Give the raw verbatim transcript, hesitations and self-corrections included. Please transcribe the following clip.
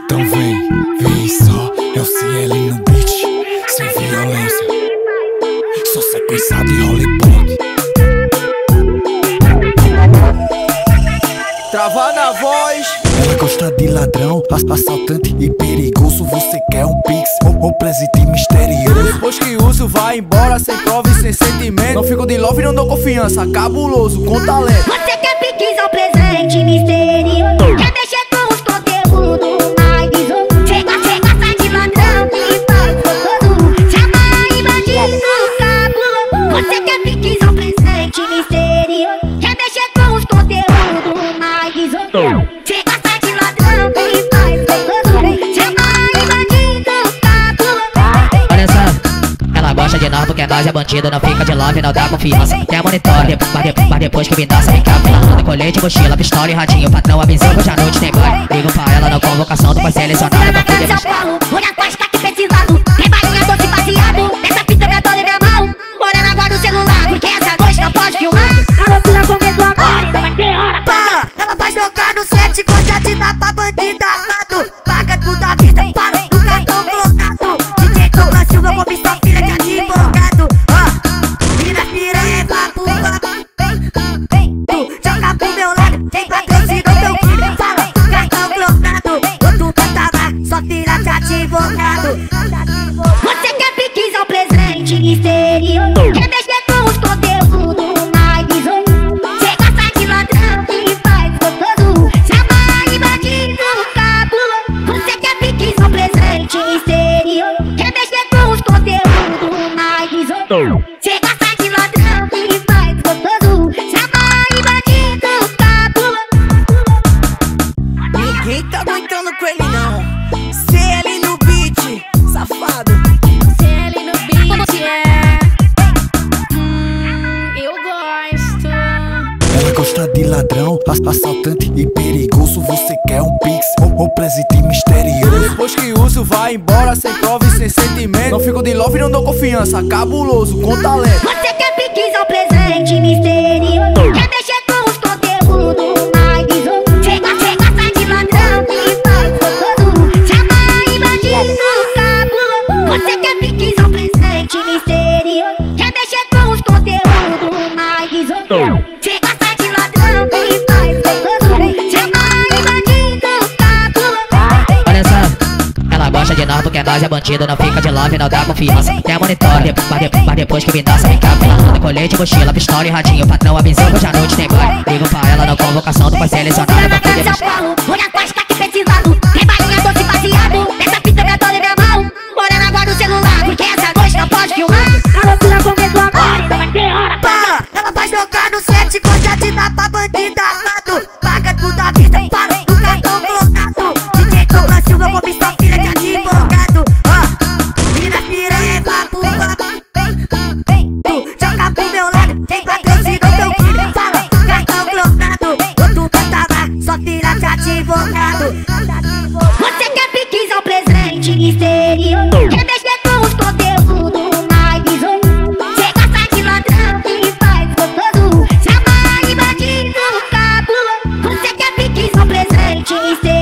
Então vem, vem só, é o C L no beat, sem violência, só sequenciado e rolepop. Trava na voz. Ela gosta de ladrão, assaltante e perigoso. Você quer um pix ou, ou presente misterioso? Depois que uso, vai embora sem prova e sem sentimento. Não fico de love e não dou confiança, cabuloso, com talento. Você quer pix ou presente misterioso? Quer mexer com os conteúdos mais desoso? Chega, chega, sai de ladrão e faz gostoso. Chama e bandido, cabuloso. Você quer pix ou presente misterioso? Quer mexer com os conteúdos mais desoso? Chega, sai de ladrão e faz gostoso. Chama e bandido, cabuloso. Olha só, ela gosta de nós porque nós é bandido. Não fica de love, não dá confiança. Quer monitor, mas, de, mas depois que me dança, vem cá. Anda colete, mochila, pistola e radinho. O patrão avisou que hoje à noite tem baile. Ligo pra ela na convocação do pai selecionado pra poder São Paulo, olha quase tá aqui precisado. Tem balinha doce baseado. Essa fita minha dona e minha mão. Morando agora no celular, porque essa noite não pode filmar. A loucura começou agora, então vai ter hora. Pá, ela vai jogar no set, coisa de dar pra bandida amado. Paga tudo à vista, para do cartão blocado. D J Douglas Silva, eu vou me sua filha de advogado. Ó, vira piranha, papo, tu joga pro meu lado, tem patrocínio teu filho. Fala, cartão blocado, outro canta lá, sua filha de advogado. Você quer pix ou presente misterioso? Quer mexer com os conteúdos mais desoso? Chega, sai de ladrão e faz gostoso. Chama e bandido, cabuloso. Você quer pix ou presente misterioso? Quer mexer com os conteúdos mais desoso? Chega, sai de ladrão e faz gostoso. Chama e bandido, cabuloso. Ninguém tá aguentando com ele não. C L no beat, safado. C L no beat, é. Hum, eu gosto. Ela gosta de ladrão, assaltante e perigoso. Você quer um pix ou, ou presente misterioso? Depois que uso, vai embora sem prova e sem sentimento. Não fico de love e não dou confiança, cabuloso, com talento. Você quer pix ou presente misterioso? Quer mexer com os conteúdos mais desoso? Chega, chega, sai de ladrão e faz gostoso. Chama e bandido, cabuloso. Você quer pix ou presente misterioso? Quer mexer com os conteúdos mais desoso? Chega, sai de ladrão e faz gostoso. Chama e bandido, cabuloso. Olha só, ela gosta de nós porque nós é bandido. Não fica de love, não dá confiança. Quer monitor, mas, de, mas depois que me dança, vem cá. Anda colete, mochila, pistola e radinho. O patrão avisou que hoje à noite tem baile. Ligo pra ela na convocação do pai selecionado pra poder São Paulo, olha quase tá aqui precisado. Tem balinha doce baseado. Essa fita minha dona e minha mão. Morando agora no celular, porque essa noite não pode filmar. A loucura começou agora, então vai ter hora. Pá, ela vai jogar no set, coisa de dar pra bandida amado. Paga tudo à vista, para do cartão blocado. D J Douglas Silva, eu vou me sua filha de advogado. Ó, vira piranha, papo, tu joga pro meu lado, tem patrocínio teu filho. Fala, cartão blocado, outro canta lá, sua filha de advogado. Você quer pix ou presente misterioso? Quer mexer com os conteúdos mais desoso? Chega, sai de ladrão e faz gostoso. Chama e bandido, cabuloso. Você quer pix ou presente misterioso?